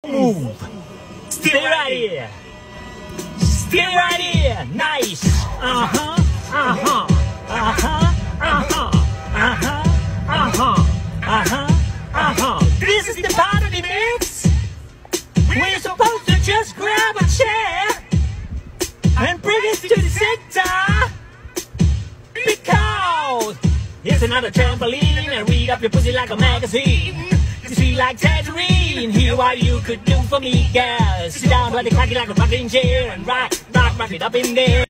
Move. Stay right here. Stay right here. Nice. Uh-huh. Uh-huh. Uh-huh. Uh-huh. Uh-huh. Uh-huh. Uh-huh. Uh-huh. This is the part of the mix where you're supposed to just grab a chair and bring it to the center, because here's another trampoline and read up your pussy like a magazine. You feel like tangerine. Hear what you could do for me, girl. Sit down, ride the cocky like a rocking chair and rock it up in there.